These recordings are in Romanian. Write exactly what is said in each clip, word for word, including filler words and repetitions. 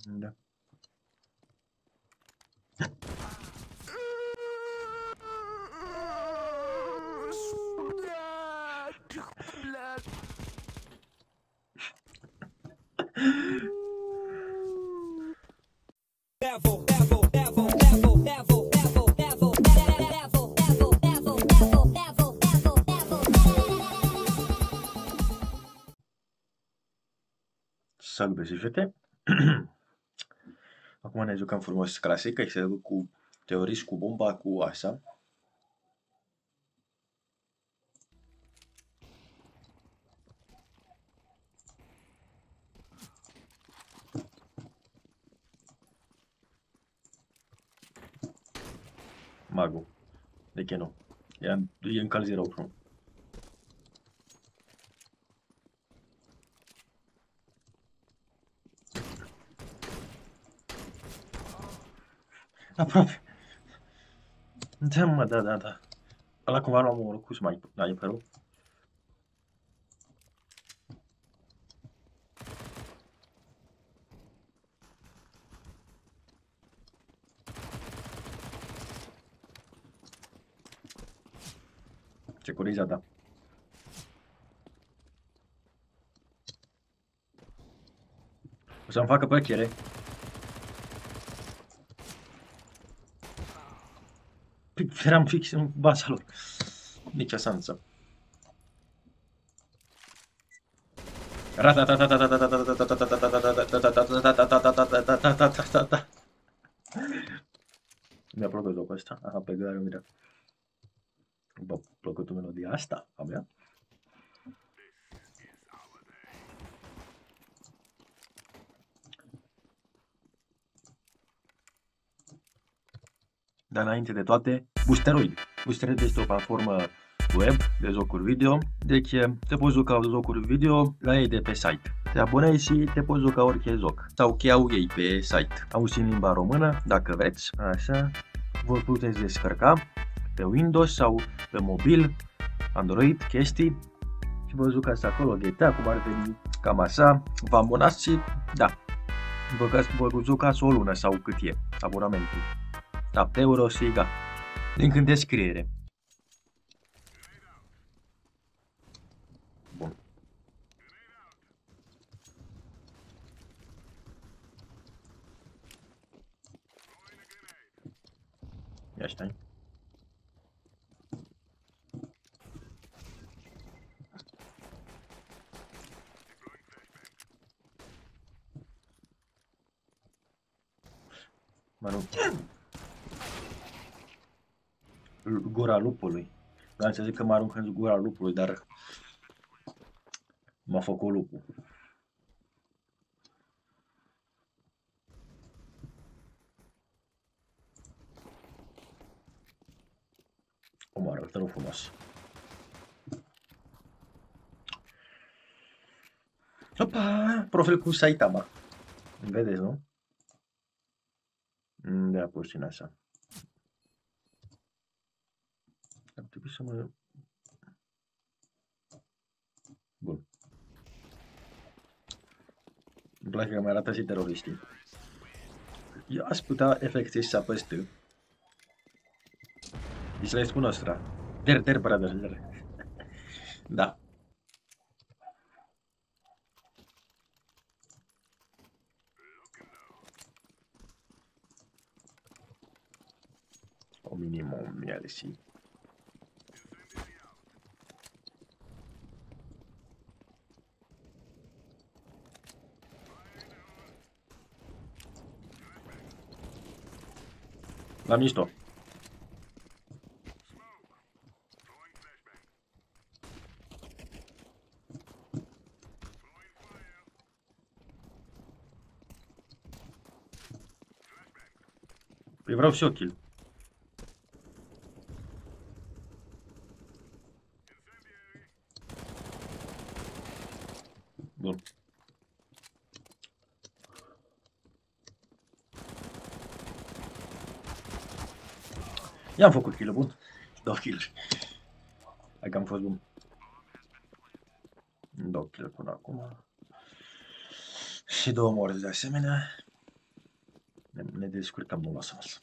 Da. Salut, băieți și fete! Acum ne jucăm frumos clasic, ai să cu terorist, cu bomba, cu așa. Magul. De ce nu? E, e încălzit rău frumos. Aproape. Da, mă, da, da, da. Ăla cumva l-am omorât cu sniperul. Securizată. O să-mi facă plăcere. Eram fix în baza lor. Nici o șansă. Mi-a plăcut jocul ăsta. Aha, pe gare, mira. V-a plăcut melodia asta a mea? Dar înainte de toate, Boosteroid. Boosteroid este o platformă web de jocuri video, deci te poți juca jocuri video la ei de pe site. Te abonezi și te poți juca orice joc. Sau chiar au ei pe site. Au și în limba română, dacă vreți. Așa. Vă puteți descărca pe Windows sau pe mobil, Android, chestii. Și vă jucați acolo G T A, cum ar veni cam așa. Vă abonați și, da, vă, vă jucați o lună sau cât e abonamentul. șapte euro și gata. Link în descriere. Bun. Ia stai. Mă rog. Gura lupului. Vreau să zic că mă arunc în gura lupului, dar m-a făcut lupul. Omoară, te rog frumos. Opa! Profil cu Saitama. Vedeți, nu? Da, puțin așa. Ar trebui să mă... Bun. Îmi place că mi arată și teroriștii. Eu aș putea efectiv să apăs T. Deci le spun ostra. Der, der, brother, der. Da. O minimum, merci. La mișto. Păi vreau și eu kill. Bun. I-am făcut kill-ul bun. Două kill-uri. Hai că am fost bun. Două kill-uri până acum. Și două morți de asemenea. Ne, ne descurcăm, nu lasă-mă.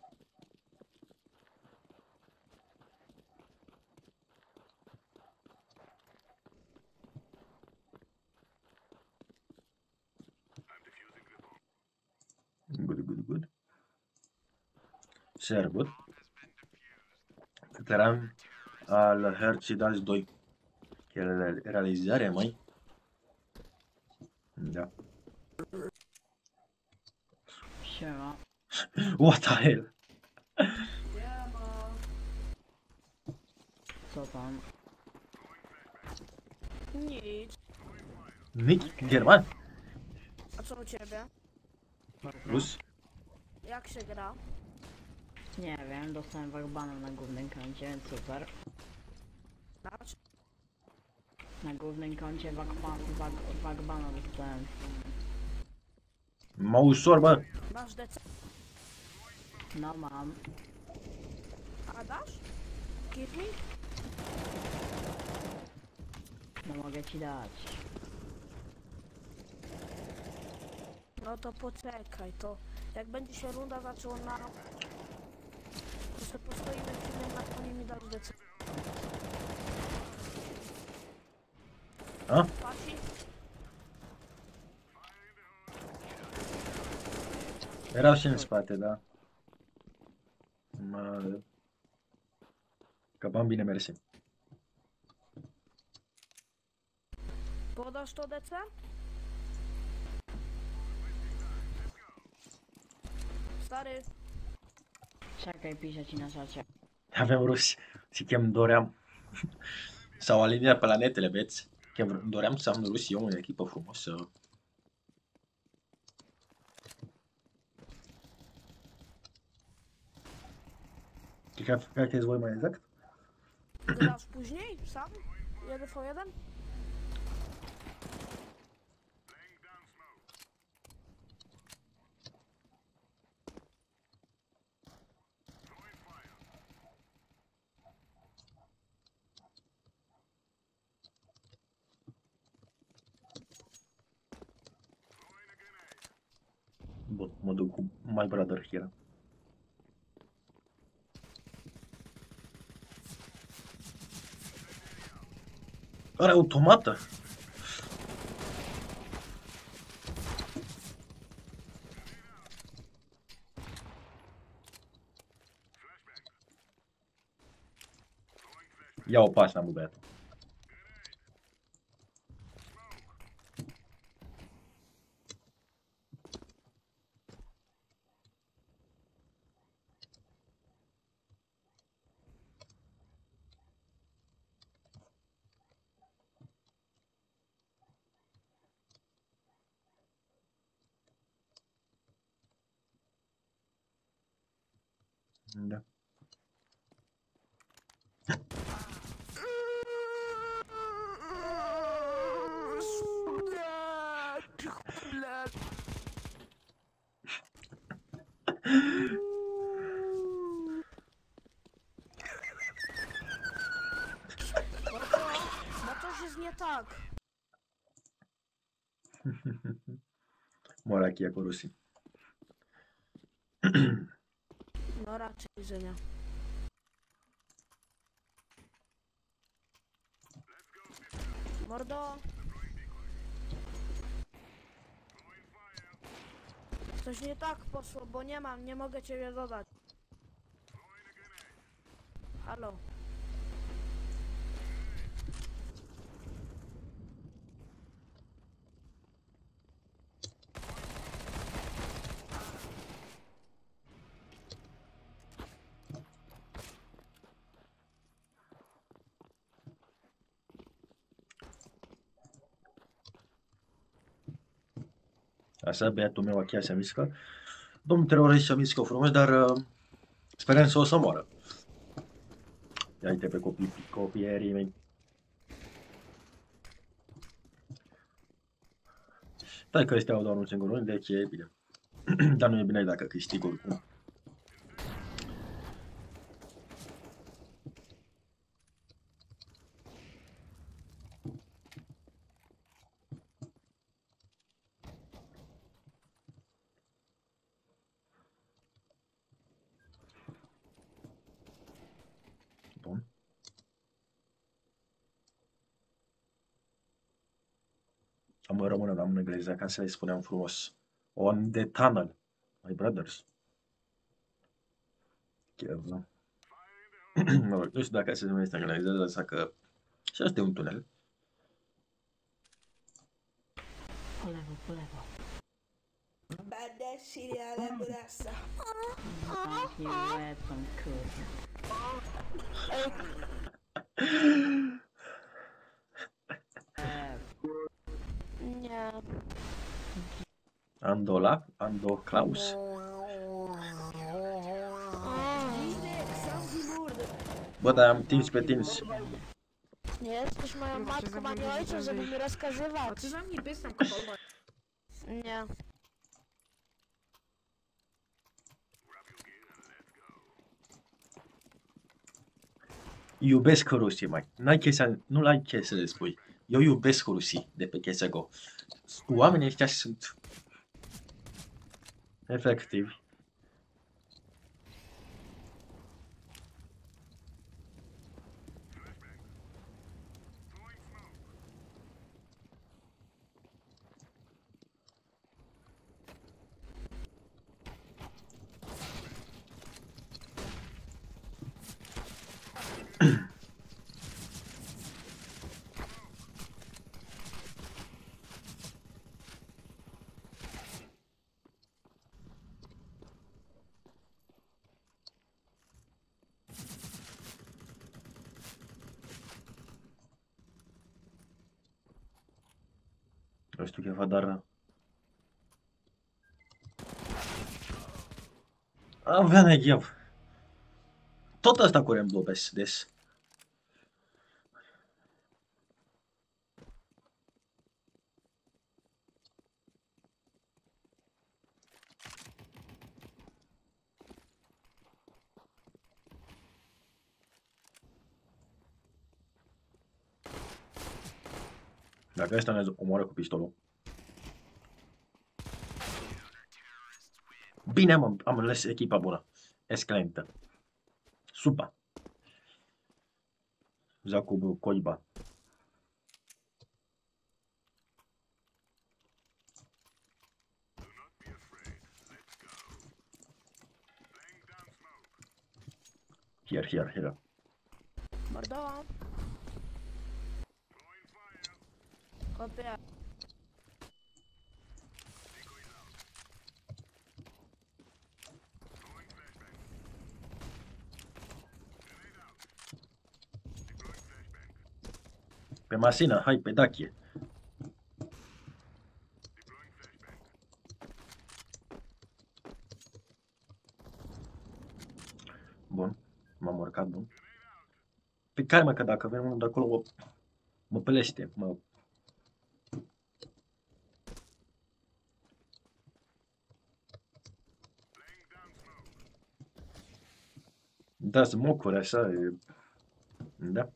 Good, good, good. Sehr gut. Teren al Hercidas doi. Realizare, măi. Da. Siema. What the hell? Co tam? Nic. Nick German? A co u ciebie? Plus? Jak się gra? Nie wiem, dostałem wagbana na głównym koncie, więc super. Znaczy? Na głównym koncie wagbana wag, wagbana dostałem. Mă ușor, bă. Masz D C? No mam. A dasz? Give me? No mogę ci dać. No to poczekaj, to jak będzie się runda zaczęła na... To sobie postoimy chwilę na konie i mi dasz D C. A? Pasi? Erau și în spate, da. Mă... Căpam bine, mersi. Podasz to D C? Stary, Czekaj, piszę ci na czacie. Avem ruși și chem doream. S-au aliniat planetele, vezi? Chem doream să am ruși eu în echipă frumosă. Jakaś voi mai exact? grasz później? Sam? jeden po jeden? Bun, mă duc cu My Brother here. Are automată? Ia o pasă, am băiat. Da. Bo to, bo coś jest nie tak. Mor aqui cu rusii. No raczej, że nie. Mordo. Coś nie tak poszło, bo nie mam, nie mogę ciebie dodać. Halo. Așa, băiatul meu chiar se mișcă. Domnul terorist se mișcă frumos, dar uh, sperăm să o să moară. Ia uite pe copii, copierii mei. Stai că ăștia au doar un singur rând, deci e bine. Dar nu e bine dacă câștig oricum. Am în română, am în engleză, ca să le spunem frumos. On the tunnel, my brothers. Chiar, nu? Mă rog, nu știu dacă se numește în engleză, lăsa că și asta e un tunel. Po lewo, po lewo. Bad shit, ale brasa. Zamknij łeb tam, kurwa. Eee, Nie. Andola, Ando Klaus. Bă, dar am Teams pe Teams. Nie jesteś moją matką ani ojcem, żeby mi A rozkazywać. ty za mnie bez tam kopał. Nie. Iubesc rusii, mai. N-ai chestia, nu ai ce să le spui. Eu iubesc rusii de pe C S G O. Oamenii ăștia sunt efectivi. Nu știu ce fac, dar... Avea neghev. Tot asta cu Rainbow des, des. Dacă ăsta ne omoară cu pistolul. Bine, am, am ales echipa bună. Excelentă. Super. Jakub Koiba. Here, here, here. Mordoła. Kopia. Pe masină, hai, pe dachie. Bun, m-am urcat, bun. Pe care, mă, că dacă vine unul de acolo, mă, mă pelește, mă... Da, smocuri așa, e... Da.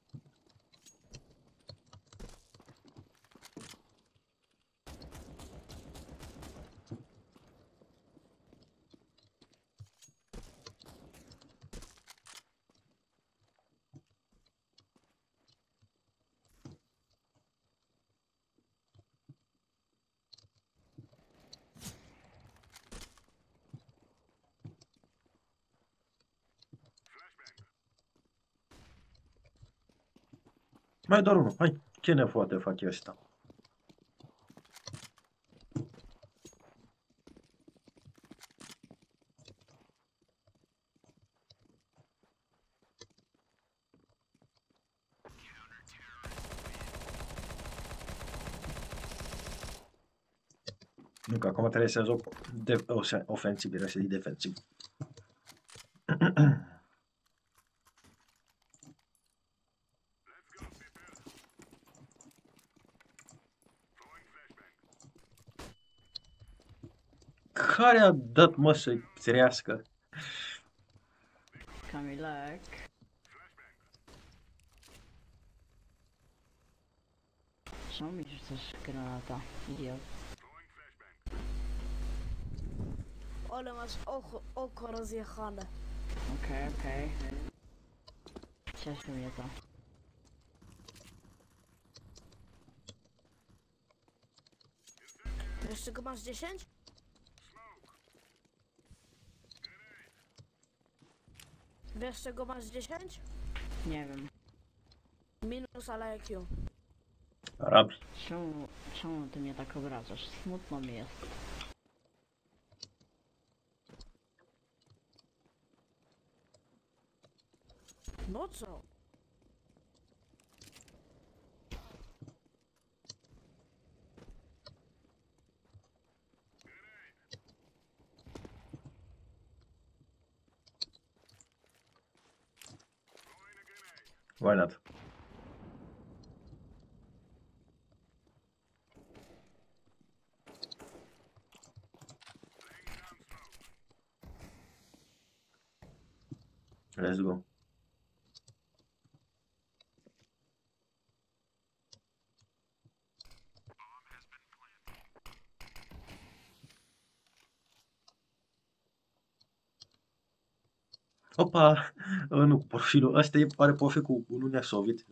Mai doar unul, hai, ce ne poate face ăsta? Nu, că acum trebuie să joc de ofensiv, era să zic defensiv. Care a dat, mă, să-i trească? Camilek. Czemu mi rzucasz granata, idiot? Ale masz oko, oko rozjechane. Okej, okej. Cieszy mnie to. Wiesz czego masz dziesięć? Wiesz czego masz dziesięć? Nie wiem. Minus ale I Q. Arabi. Czemu, czemu ty mnie tak obracasz? Smutno mi jest. No co? Why not? Let's go. Opa! Nu, profilul ăsta e, pare profil cu Uniunea Sovietică.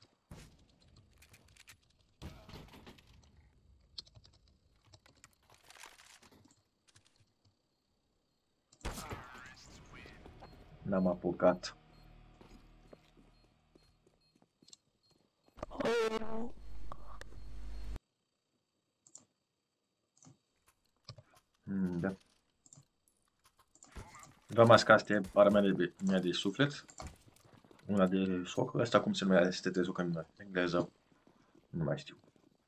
N-am apucat. Mm, da. Rămas că asta e armea de, mea de suflet. Una de soc. Asta cum se numea, este de soc în engleză. Nu mai știu.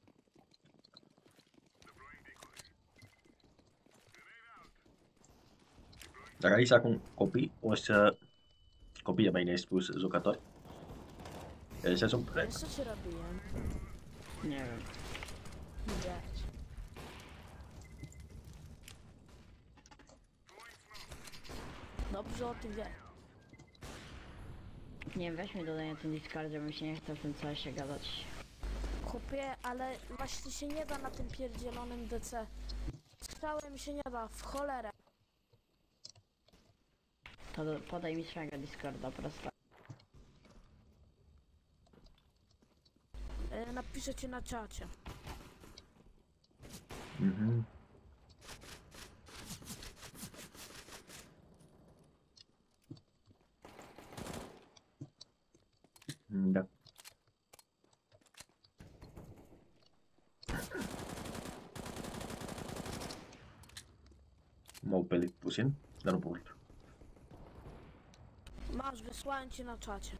Dacă aici acum copii, o să... Copii, mai bine spus, jucători. Ăștia sunt Wiesz plec. co ci robiłem? Nie wiem. Widziałeś. Dobrze o tym wie. Nie wiem, weź mnie dodaj na ten Discordzie, bo mi się nie chce w tym czasie gadać. Chłopie, ale właśnie się nie da na tym pierdzielonym D C. Strzałem się nie da, w cholerę. To do, podaj mi swojego Discorda prosto. E, napiszę ci na czacie. Mhm. Da. M-au pelit puțin, dar nu mult. Masz, wysłałem ci na czacie.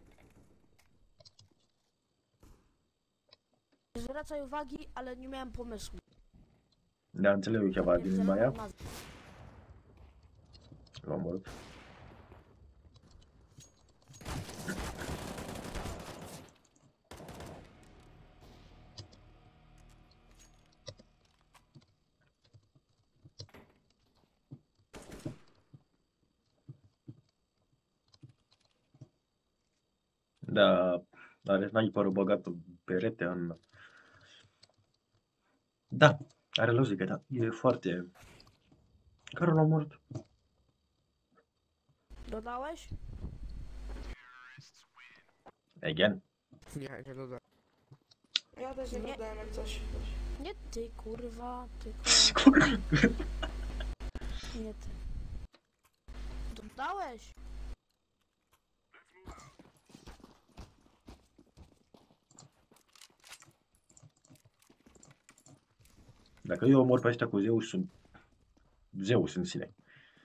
Nie zwracaj uwagi, ale nie miałem pomysłu. Da, înțeleg ceva din limba aia. Pierdzieloną nazwę. L-am omorât. Da, are sniperul băgat în perete în... Da, are logică, da. E foarte... Care l-a omorât? Dodałeś? Again? Nie, nie dodam. Ja też nie Nie. dodałem jak coś. Nie ty, kurwa, tylko... Skurwa. Nie ty. Dodałeś? Dacă eu omor pe ăștia cu Zeus, sunt Zeus în sine.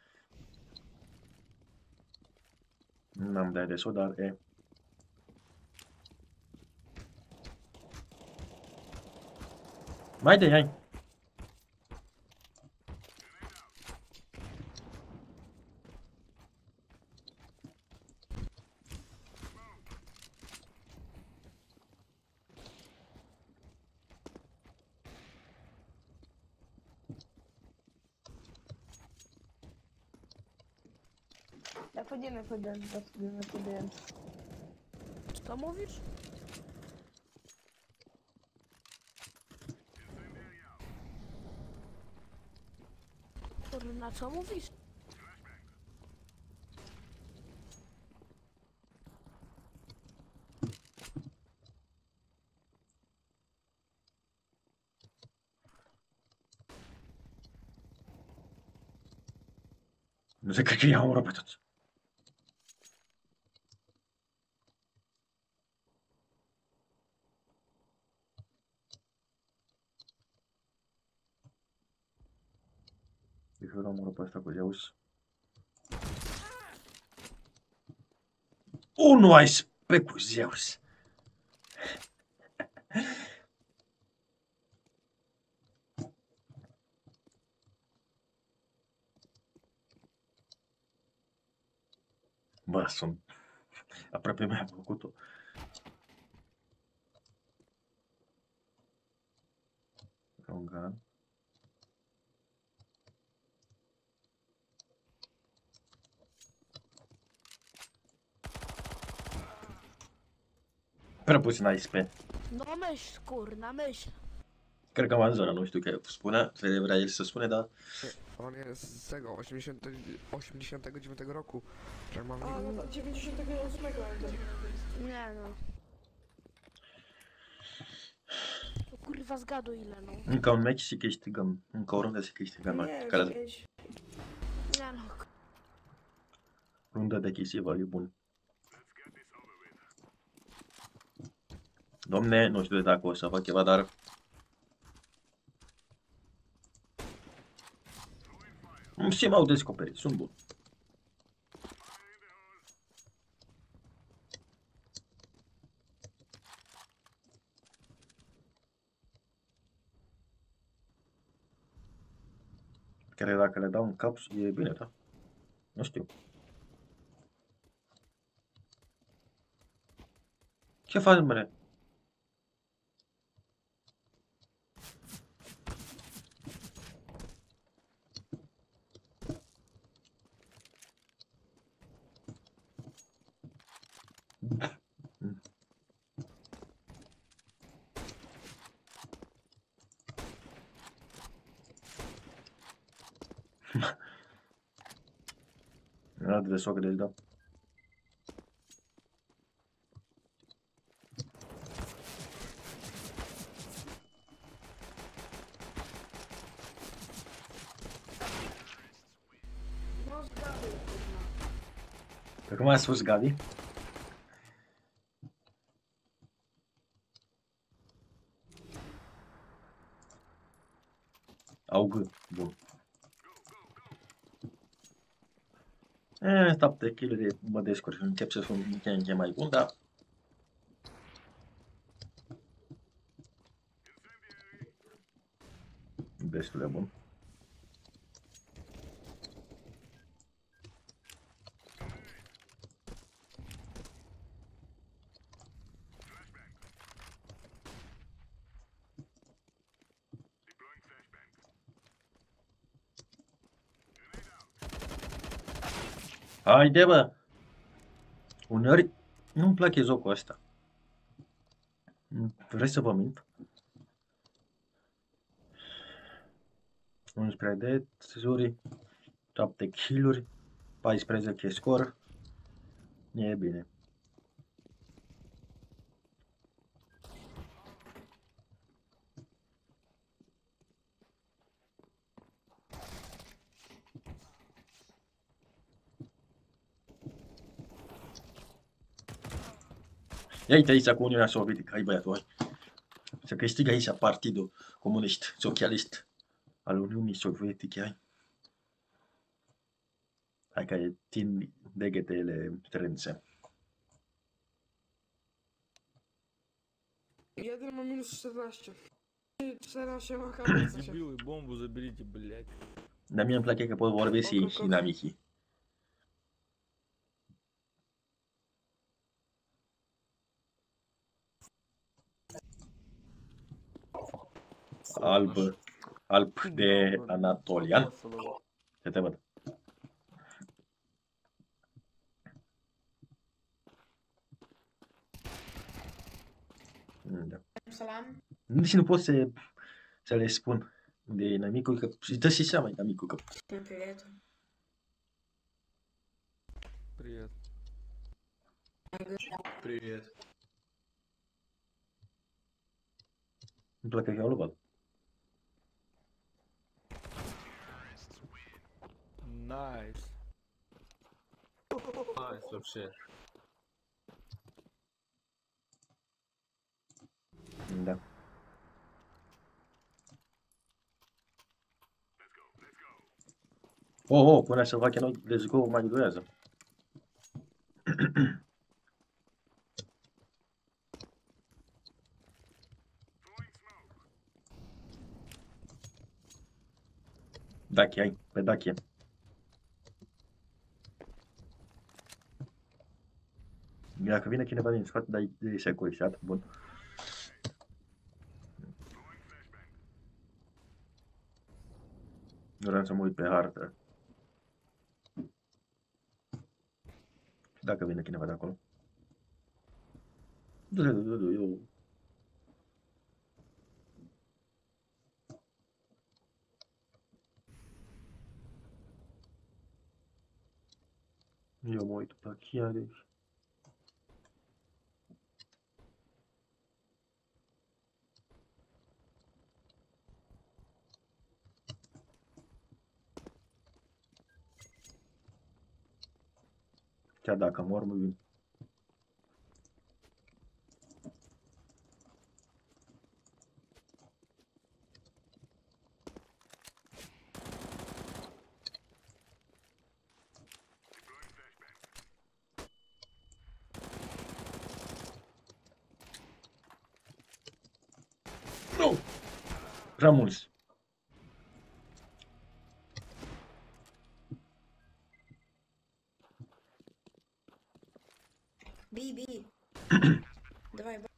N-am de ales-o, dar e... Mai de hai! Ja wchodzimy, wchodzimy, wchodzimy, wchodzimy. Co to mówisz? Kurna, co mówisz? Nu se cred că i-am omorât pe toți. Deci eu l-am omorât pe ăsta cu Zeus. Unu ai pe cu Zeus. Bă, sunt... Aproape mi-a făcut-o. Rongan. Prea puțin A S P. No myśl, kurna, myśl. Cred că am în zonă, nu știu ce spune, ce vrea el să spune, dar... On jest z tego osiemdziesiątego, osiemdziesiątego dziewiątego roku. Że mam A, no to dziewięćdziesiątego ósmego jakby. Nie no. To kurwa zgaduj ile no. Încă un meci și câștigăm. Încă o rundă și câștigăm. Nie, Care pięć. Nie no. rundă decisivă, e bun. Domne, nu știu dacă o să fac ceva, dar... Și m-au descoperit, sunt bun. Care dacă le dau în cap, e bine, da? Nu știu. Ce faci, măre? Era de soc de da. No zgaduj, kurwa. Pe cum a spus Gabi? Aug. Bun. Eh, șapte kill-uri mă descurc, încep să sunt din ce în ce mai bun, dar... Destul de bun. Haide, bă! Uneori nu-mi place jocul ăsta. Vrei să vă mint? unsprezece deaths-uri, șapte kill-uri, paisprezece scor. E bine. Ia uite aici cu Uniunea Sovietică, hai băiatul, hai. Să câștigă aici Partidul Comunist Socialist al Uniunii Sovietice, hai. Hai că țin degetele strânse. Jeden ma minus czternaście. czternaście ma kamerę. Дебилы, бомбу заберите, блядь. Dar mie îmi place că pot vorbi și, și inamicii. Alb, alb de Anatolian. Ce te văd? Da. Salam. Nici nu pot să, să le spun de inamicul, că și dă și seama inamicul că... Привет. Привет. Привет. Îmi place că eu văd. Nice. Ай, вообще. Da. Oh, oh, până să facă noi, let's go, mai durează. Dachi, ai, pe Dachi. Dacă vine cineva din spate, dai de securizat, bun. Nu vreau să mă uit pe hartă. Dacă vine cineva de acolo. Du-te, du-te, du-te, eu... Eu mă uit pe chiar. Chiar dacă mor, mă vin. Nu! Prea mulți. Би, би. Давай, б-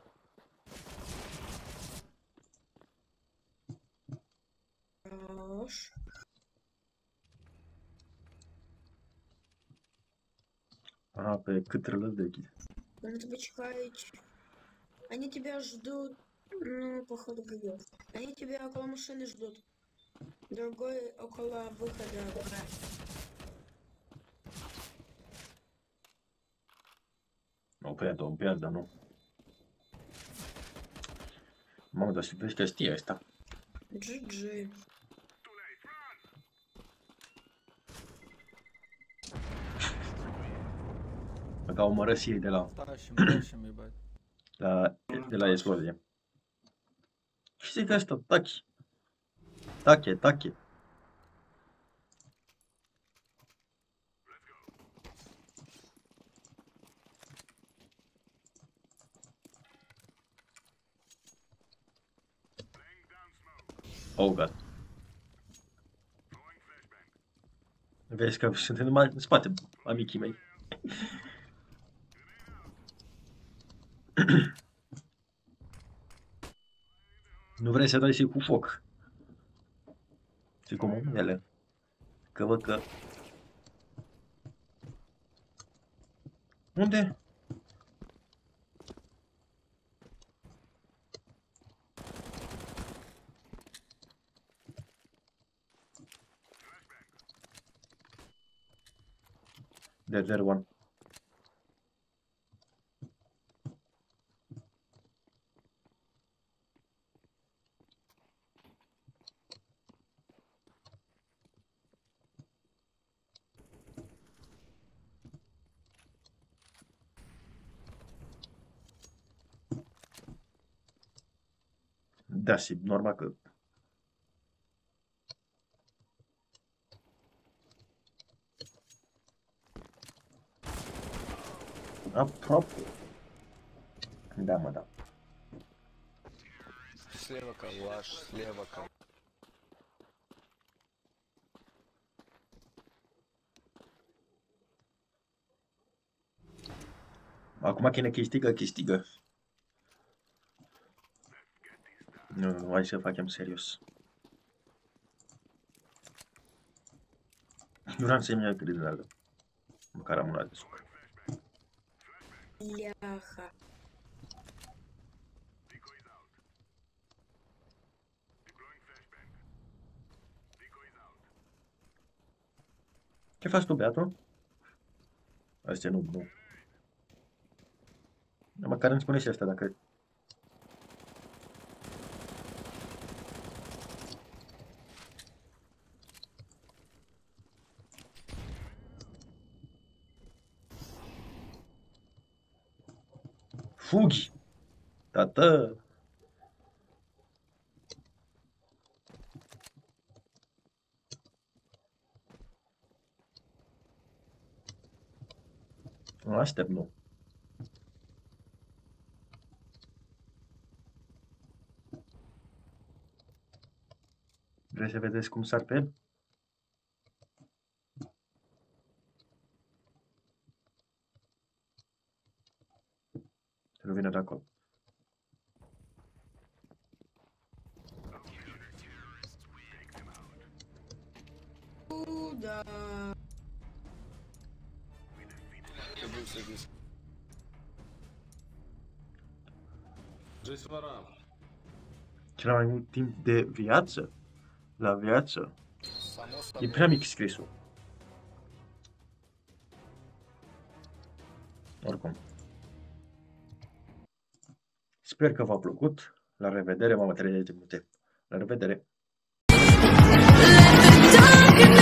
Хорош. Aha, pe cât rălăți de aici. Нужно тебя чекать. Они тебя ждут. Ну, походу, грибет. Они тебя около машины ждут. Другой около выхода. O pierd, o pierd, dar nu. Mamă, dar să vezi că știe asta. джи джи. Că au mărăsit ei de la, Тащим, тащим, ебать. la, de la explozie. Și zic asta, tachi. Tache, tache. Oh, God. Vezi că sunt numai în spate, amicii mei. Nu vrei să dai și cu foc. Și cum ele. Că văd că... Unde? There, there one. Da, și normal că... Aproape. Da, mă, da. Слева калаш, слева калаш. Acum cine câștigă, câștigă. Nu, nu, hai să facem serios. Nu vreau să-mi ia grizală. Măcar am una de suc. Ляха. Ce faci tu, beatul? Astea nu, nu. Măcar îmi spune și asta dacă... Fughi! Tată! Mă aștept, nu. Vreți să vedeți cum sar pe el? Să nu vină de acolo. Da. Cel mai mult timp de viață? La viață? E prea mic scrisul. Oricum. Sper că v-a plăcut. La revedere, mamă, treizeci de minute. La revedere!